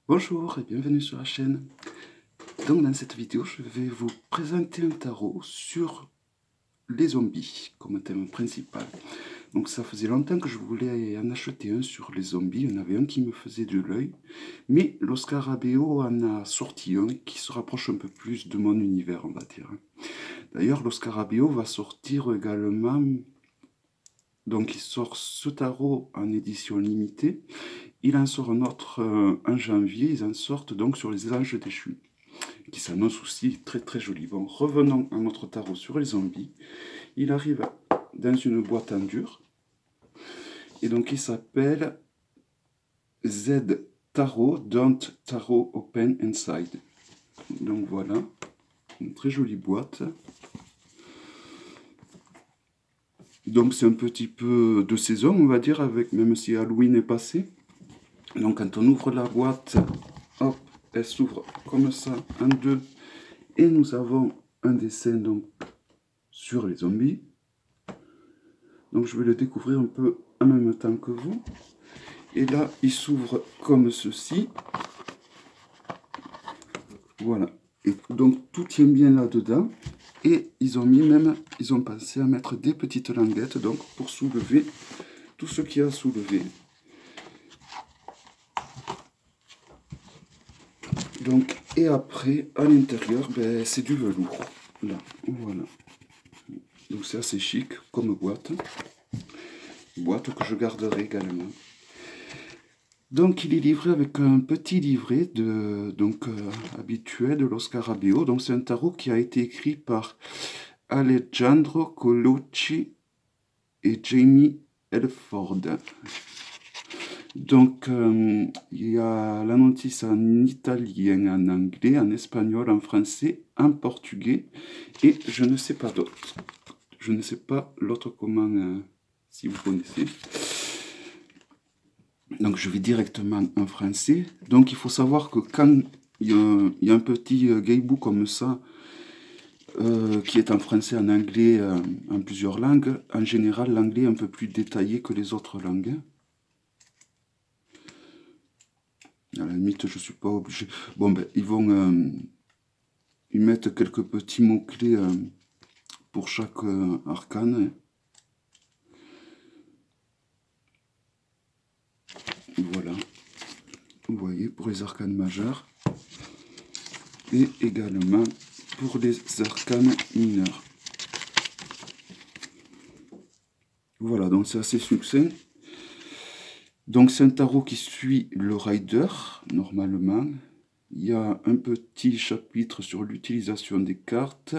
Bonjour et bienvenue sur la chaîne. Donc dans cette vidéo, je vais vous présenter un tarot sur les zombies comme thème principal. Donc ça faisait longtemps que je voulais en acheter un sur les zombies. Il y en avait un qui me faisait de l'œil, mais l'Oscarabeo en a sorti un qui se rapproche un peu plus de mon univers, on va dire. D'ailleurs, l'Oscarabeo va sortir également. Donc il sort ce tarot en édition limitée. Il en sort un autre en janvier. Ils en sortent donc sur les anges déchus, qui s'annonce aussi très très joli. Bon, revenons à notre tarot sur les zombies. Il arrive dans une boîte en dur. Et donc il s'appelle Z Tarot, Don't Tarot Open Inside. Donc voilà, une très jolie boîte. Donc c'est un petit peu de saison, on va dire, avec, même si Halloween est passé. Donc quand on ouvre la boîte, hop, elle s'ouvre comme ça en deux. Et nous avons un dessin donc sur les zombies. Donc je vais le découvrir un peu en même temps que vous. Et là, il s'ouvre comme ceci. Voilà. Et donc tout tient bien là-dedans. Et ils ont pensé à mettre des petites languettes donc pour soulever tout ce qu'il y a à soulever. Donc, et après, à l'intérieur, ben, c'est du velours. Là, voilà. Donc c'est assez chic comme boîte. Boîte que je garderai également. Donc il est livré avec un petit livret habituel de l'Oscarabeo. Donc c'est un tarot qui a été écrit par Alejandro Colucci et Jamie Elford. Donc il y a la notice en italien, en anglais, en espagnol, en français, en portugais et je ne sais pas d'autre. Je ne sais pas l'autre comment, si vous connaissez. Donc je vais directement en français. Donc il faut savoir que quand il y a un petit guidebook comme ça, qui est en français, en anglais, en plusieurs langues, en général l'anglais est un peu plus détaillé que les autres langues. À la limite, je ne suis pas obligé. Bon, ben, ils mettent quelques petits mots-clés pour chaque arcane. Voilà. Vous voyez, pour les arcanes majeures. Et également pour les arcanes mineurs. Voilà, donc c'est assez succinct. Donc c'est un tarot qui suit le rider, normalement. Il y a un petit chapitre sur l'utilisation des cartes.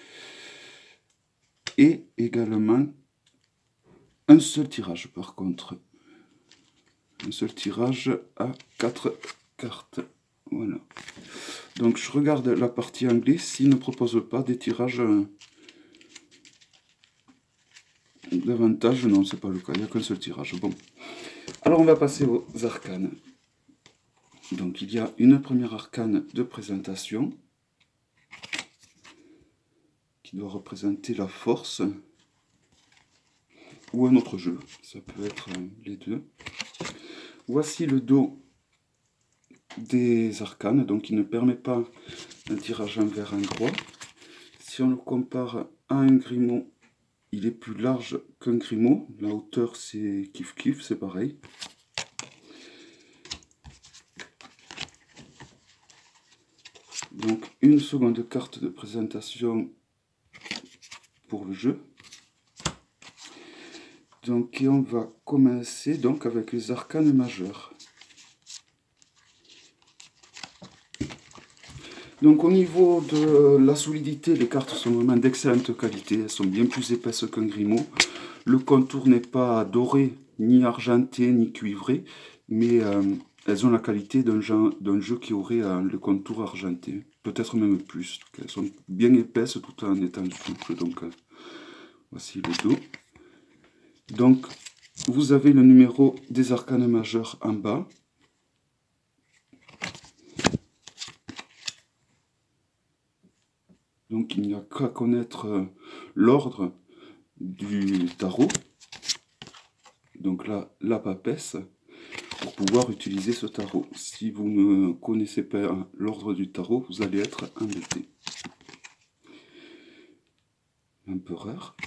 Et également un seul tirage par contre. Un seul tirage à 4 cartes. Voilà. Donc je regarde la partie anglaise s'il ne propose pas des tirages davantage. Non, c'est pas le cas, il n'y a qu'un seul tirage. Bon. Alors on va passer aux arcanes. Donc il y a une première arcane de présentation qui doit représenter la force ou un autre jeu. Ça peut être les deux. Voici le dos des arcanes, donc il ne permet pas un tirage envers un droit. Si on le compare à un Grimaud, il est plus large qu'un Grimaud. La hauteur c'est kiff-kiff, c'est pareil. Donc une seconde carte de présentation pour le jeu. Donc et on va commencer donc avec les arcanes majeures. Donc au niveau de la solidité, les cartes sont vraiment d'excellente qualité. Elles sont bien plus épaisses qu'un Grimaud. Le contour n'est pas doré, ni argenté, ni cuivré, mais elles ont la qualité d'un jeu qui aurait le contour argenté. Peut-être même plus. Elles sont bien épaisses tout en étant souples. Donc voici le dos. Donc vous avez le numéro des arcanes majeures en bas. Donc il n'y a qu'à connaître l'ordre du tarot. Donc là, la papesse. pour pouvoir utiliser ce tarot. Si vous ne connaissez pas l'ordre du tarot, vous allez être embêté. L'empereur,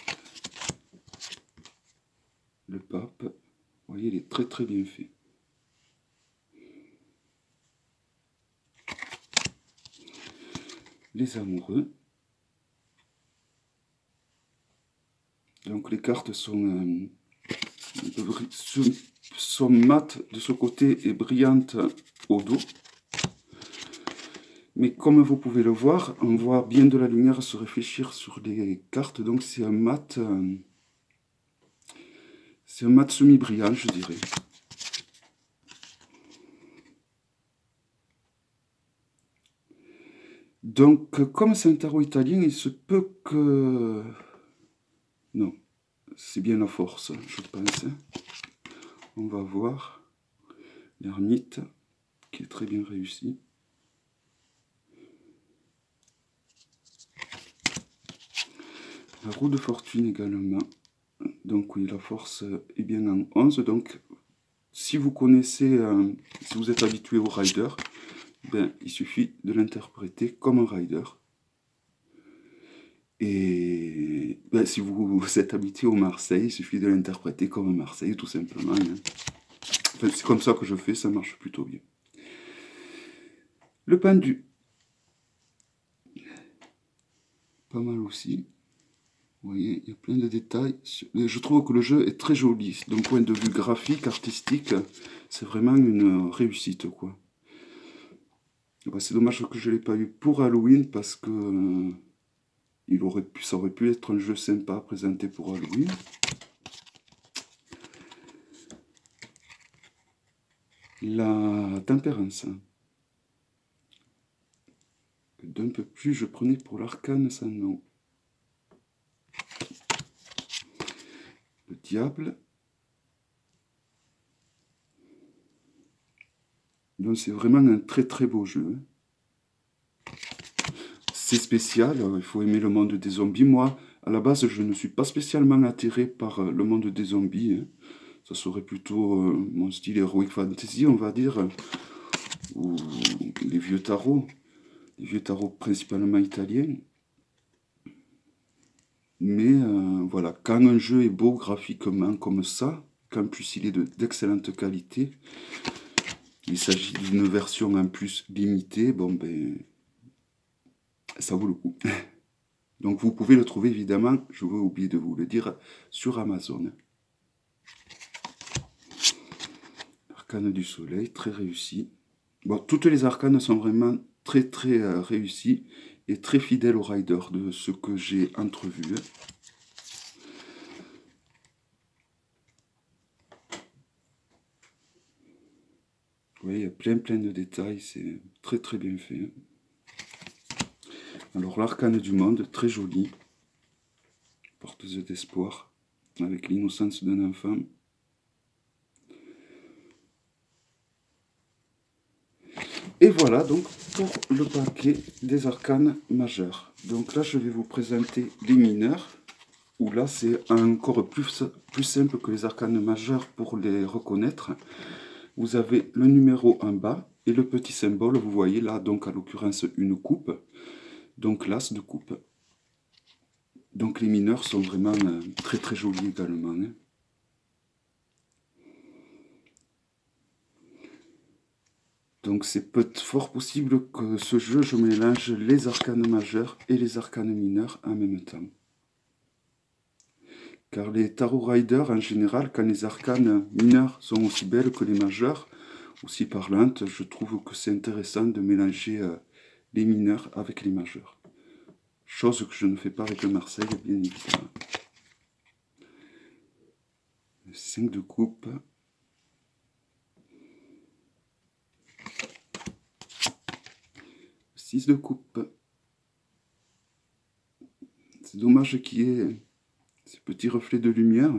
le pape, vous voyez, il est très très bien fait. Les amoureux. Donc les cartes sont mates de ce côté et brillantes au dos. Mais comme vous pouvez le voir, on voit bien de la lumière se réfléchir sur les cartes. Donc c'est un mat semi-brillant, je dirais. Donc, comme c'est un tarot italien, il se peut que... Non, c'est bien la force, je pense. On va voir l'ermite, qui est très bien réussi. La roue de fortune également. Donc oui, la force est bien en 11. Donc, si vous connaissez, si vous êtes habitué au rider, ben, il suffit de l'interpréter comme un rider. Et ben, si vous êtes habitué au Marseille, il suffit de l'interpréter comme un Marseille, tout simplement. Hein. Enfin, c'est comme ça que je fais, ça marche plutôt bien. Le pendu. Pas mal aussi. Vous voyez, il y a plein de détails. Je trouve que le jeu est très joli. D'un point de vue graphique, artistique, c'est vraiment une réussite, quoi. Ben, c'est dommage que je ne l'ai pas eu pour Halloween, parce que ça aurait pu être un jeu sympa à présenter pour Halloween. La tempérance. D'un peu plus, je prenais pour l'arcane sans nom. Le diable. Donc c'est vraiment un très très beau jeu. C'est spécial, il faut aimer le monde des zombies. Moi, à la base, je ne suis pas spécialement attiré par le monde des zombies. Hein. Ça serait plutôt mon style heroic fantasy, on va dire. Ou les vieux tarots. Les vieux tarots principalement italiens. Mais voilà, quand un jeu est beau graphiquement comme ça, qu'en plus il est d'excellente qualité, il s'agit d'une version en plus limitée, bon ben, ça vaut le coup. Donc vous pouvez le trouver évidemment, je vais oublier de vous le dire, sur Amazon. Arcane du soleil, très réussi. Bon, toutes les arcanes sont vraiment très très réussies et très fidèles au rider de ce que j'ai entrevu. Vous voyez, il y a plein de détails, c'est très très bien fait. Alors l'arcane du monde, très jolie, porteuse d'espoir, avec l'innocence d'un enfant. Et voilà donc pour le paquet des arcanes majeurs. Donc là je vais vous présenter les mineurs, où là c'est encore plus simple que les arcanes majeurs pour les reconnaître. Vous avez le numéro en bas et le petit symbole, vous voyez là donc à l'occurrence une coupe, donc l'as de coupe. Donc les mineurs sont vraiment très très jolis également. Hein. Donc c'est fort possible que ce jeu, je mélange les arcanes majeurs et les arcanes mineurs en même temps. Car les Tarot Riders, en général, quand les arcanes mineurs sont aussi belles que les majeurs, aussi parlantes, je trouve que c'est intéressant de mélanger les mineurs avec les majeurs. Chose que je ne fais pas avec le Marseille, bien évidemment. Le 5 de coupe. Le 6 de coupe. C'est dommage qu'il y ait ces petits reflets de lumière.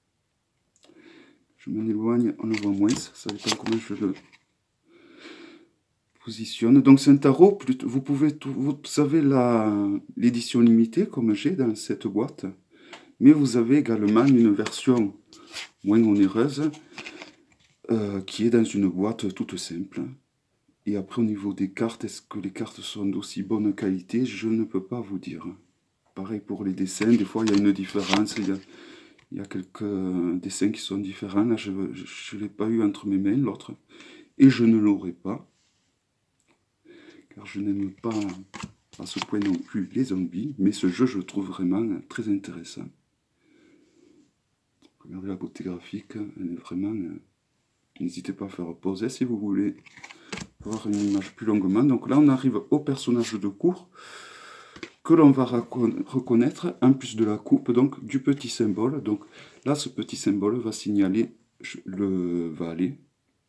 Je m'en éloigne, on le voit moins, ça dépend comment je le positionne. Donc c'est un tarot, vous savez l'édition limitée comme j'ai dans cette boîte, mais vous avez également une version moins onéreuse qui est dans une boîte toute simple. Et après, au niveau des cartes, est-ce que les cartes sont d'aussi bonne qualité? Je ne peux pas vous dire. Pareil pour les dessins, des fois il y a une différence, il y a quelques dessins qui sont différents. Là, je ne l'ai pas eu entre mes mains, l'autre. Et je ne l'aurai pas. Car je n'aime pas à ce point non plus les zombies. Mais ce jeu, je le trouve vraiment très intéressant. Regardez la beauté graphique, elle est vraiment... N'hésitez pas à faire pauser si vous voulez voir une image plus longuement. Donc là, on arrive au personnage de cours que l'on va reconnaître, en plus de la coupe, donc du petit symbole. Donc là, ce petit symbole va signaler le valet.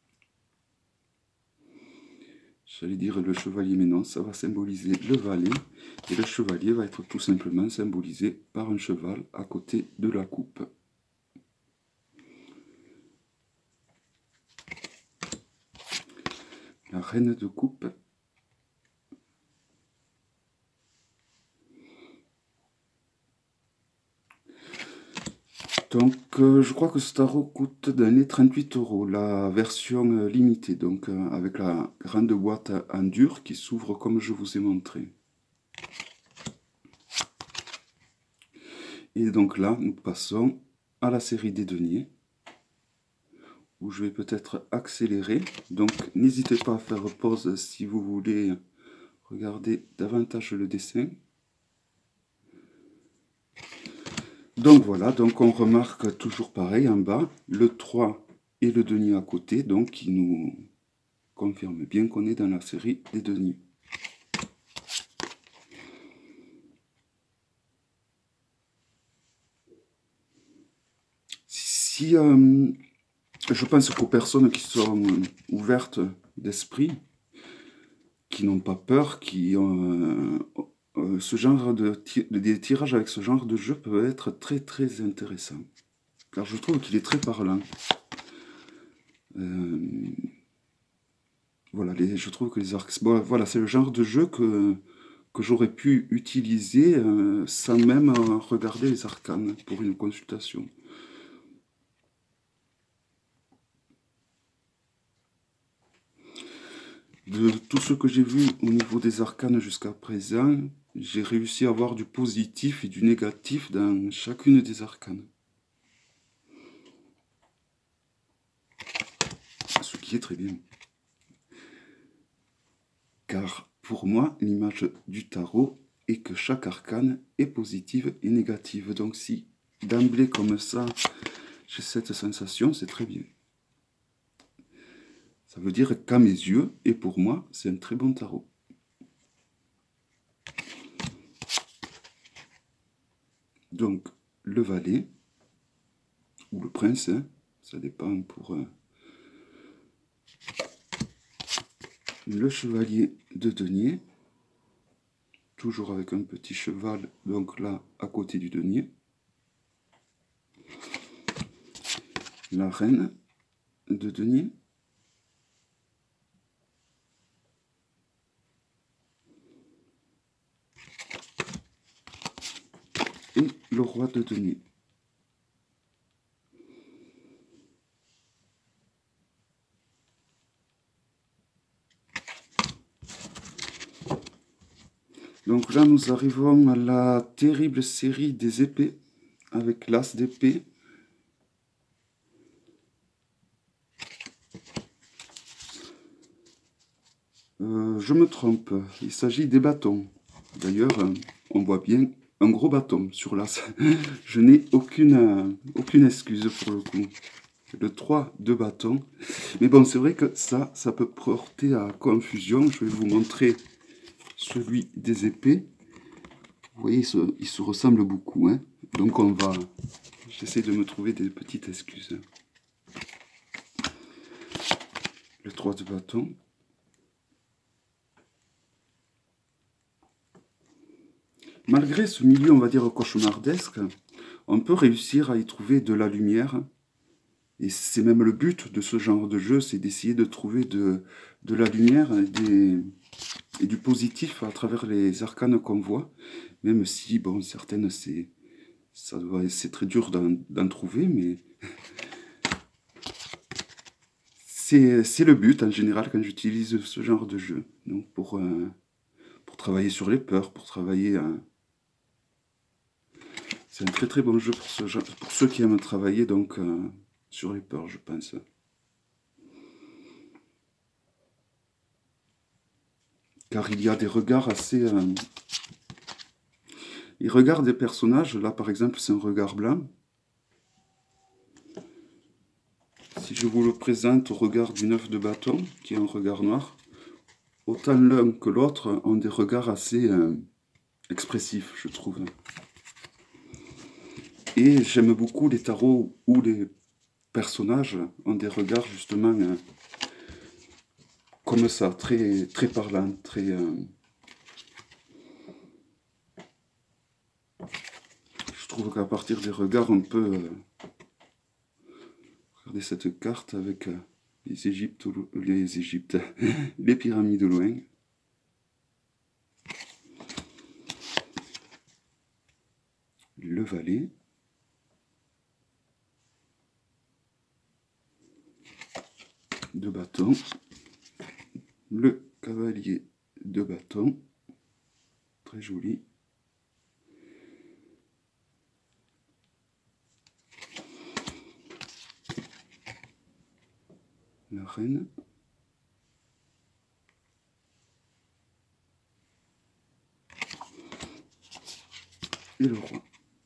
J'allais dire le chevalier, mais non, ça va symboliser le valet. Et le chevalier va être tout simplement symbolisé par un cheval à côté de la coupe. La reine de coupe. Donc, je crois que ce tarot coûte dans les 38 €, la version limitée, donc avec la grande boîte en dur qui s'ouvre comme je vous ai montré. Et donc là, nous passons à la série des deniers, où je vais peut-être accélérer. Donc, n'hésitez pas à faire pause si vous voulez regarder davantage le dessin. Donc voilà, donc on remarque toujours pareil en bas, le 3 et le denier à côté, donc qui nous confirme bien qu'on est dans la série des deniers. Si je pense qu'aux personnes qui sont ouvertes d'esprit, qui n'ont pas peur, qui ont ce genre des tirages avec ce genre de jeu peuvent être très très intéressants. Car je trouve qu'il est très parlant. Voilà, je trouve que les arcs... Bon, voilà, c'est le genre de jeu que j'aurais pu utiliser sans même regarder les arcanes pour une consultation. De tout ce que j'ai vu au niveau des arcanes jusqu'à présent, j'ai réussi à avoir du positif et du négatif dans chacune des arcanes. Ce qui est très bien. Car pour moi, l'image du tarot est que chaque arcane est positive et négative. Donc si d'emblée comme ça, j'ai cette sensation, c'est très bien. Ça veut dire qu'à mes yeux, et pour moi, c'est un très bon tarot. Donc, le valet, ou le prince, hein, ça dépend pour... le chevalier de denier, toujours avec un petit cheval, donc là, à côté du denier. La reine de denier. Et le roi de denier. Donc là, nous arrivons à la terrible série des épées, avec l'as d'épée. Je me trompe, il s'agit des bâtons. D'ailleurs, on voit bien un gros bâton sur l'as. Je n'ai aucune excuse pour le coup. Le 3 de bâton. Mais bon, c'est vrai que ça peut porter à confusion. Je vais vous montrer celui des épées. Vous voyez, il se ressemble beaucoup. Hein. Donc on va... J'essaie de me trouver des petites excuses. Le 3 de bâton. Malgré ce milieu, on va dire, cauchemardesque, on peut réussir à y trouver de la lumière. Et c'est même le but de ce genre de jeu, c'est d'essayer de trouver de la lumière et du positif à travers les arcanes qu'on voit. Même si, bon, certaines, c'est très dur d'en trouver, mais... c'est le but en général quand j'utilise ce genre de jeu. Donc pour travailler sur les peurs, pour travailler... c'est un très très bon jeu pour, pour ceux qui aiment travailler donc, sur les peurs, je pense. Car il y a des regards assez... les regards des personnages, là par exemple c'est un regard blanc. Si je vous le présente au regard du 9 de bâton, qui est un regard noir, autant l'un que l'autre ont des regards assez expressifs, je trouve. Et j'aime beaucoup les tarots où les personnages ont des regards justement comme ça, très, très parlants, très... je trouve qu'à partir des regards, on peut regarder cette carte avec les pyramides au loin. Le valet. De bâton. Le cavalier de bâton. Très joli. La reine. Et le roi.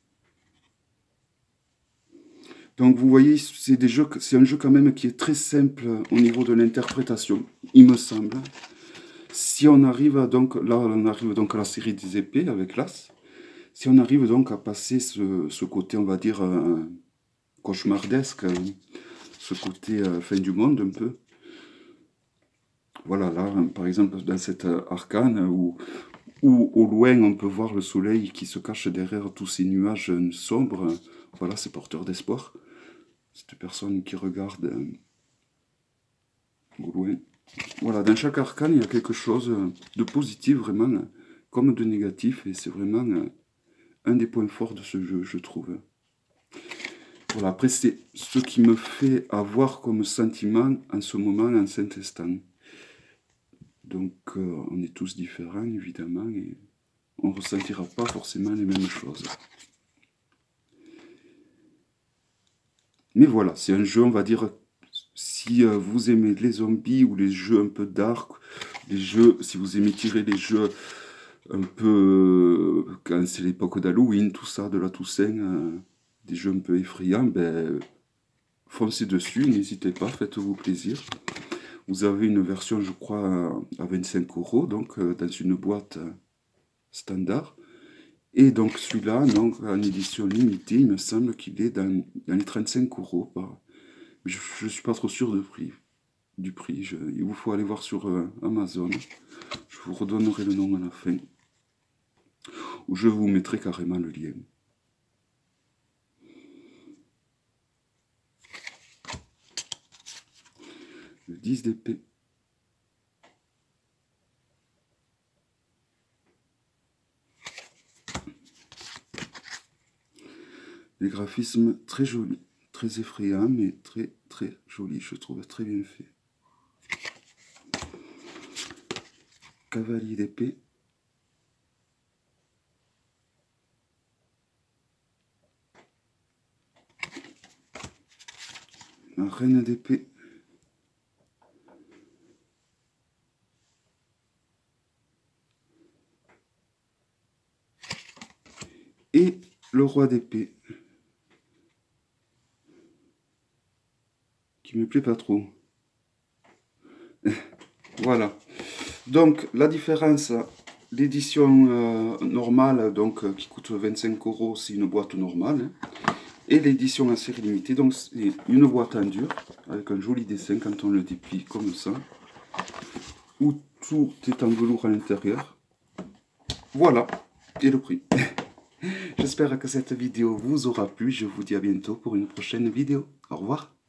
Donc vous voyez, c'est un jeu quand même qui est très simple au niveau de l'interprétation, il me semble. Si on arrive donc, là on arrive donc à la série des épées avec l'as. Si on arrive donc à passer ce côté, on va dire, cauchemardesque, ce côté fin du monde un peu. Voilà, là par exemple dans cette arcane où au loin on peut voir le soleil qui se cache derrière tous ces nuages sombres. Voilà, c'est porteur d'espoir. Cette personne qui regarde au loin. Voilà, dans chaque arcane, il y a quelque chose de positif, vraiment, comme de négatif, et c'est vraiment un des points forts de ce jeu, je trouve. Voilà, après, c'est ce qui me fait avoir comme sentiment en ce moment, en cet instant. Donc, on est tous différents, évidemment, et on ne ressentira pas forcément les mêmes choses. Mais voilà, c'est un jeu, on va dire, si vous aimez les zombies ou les jeux un peu dark, les jeux, si vous aimez tirer les jeux un peu, quand c'est l'époque d'Halloween, tout ça, de la Toussaint, des jeux un peu effrayants, ben, foncez dessus, n'hésitez pas, faites-vous plaisir. Vous avez une version, je crois, à 25 €, donc dans une boîte standard. Et donc celui-là, donc en édition limitée, il me semble qu'il est dans les 35 €. Je ne suis pas trop sûr du prix. Il vous faut aller voir sur Amazon. Je vous redonnerai le nom à la fin. Ou je vous mettrai carrément le lien. Le 10 d'épée. Les graphismes très jolis, très effrayants, mais très très jolis, je trouve, très bien fait. Cavalier d'épée. La reine d'épée. Et le roi d'épée. Qui me plaît pas trop. Voilà. Donc la différence, l'édition normale, donc qui coûte 25 €, c'est une boîte normale. Hein, et l'édition en série limitée, donc c'est une boîte en dur, avec un joli dessin quand on le déplie comme ça. Où tout est en velours à l'intérieur. Voilà, et le prix. J'espère que cette vidéo vous aura plu. Je vous dis à bientôt pour une prochaine vidéo. Au revoir.